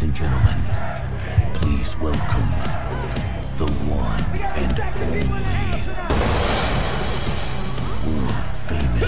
Ladies and gentlemen, please welcome the one and only world famous